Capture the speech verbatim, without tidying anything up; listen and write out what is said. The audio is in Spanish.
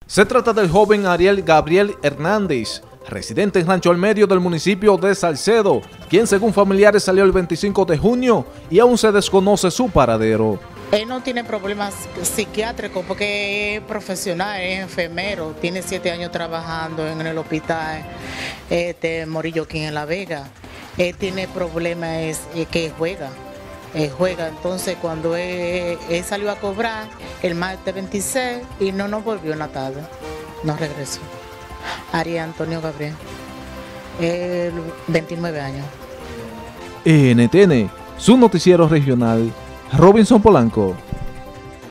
Se trata del joven Ariel Gabriel Hernández, residente en Rancho al Medio del municipio de Salcedo, quien según familiares salió el veinticinco de junio y aún se desconoce su paradero. Él no tiene problemas psiquiátricos porque es profesional, es enfermero, tiene siete años trabajando en el hospital este, Morillo aquí en La Vega. Él tiene problemas es, es que juega, él juega, entonces cuando él, él salió a cobrar el martes veintiséis y no nos volvió en la tarde, no regresó. Ariel Antonio Gabriel, él, veintinueve años. N T N, su noticiero regional, Robinson Polanco.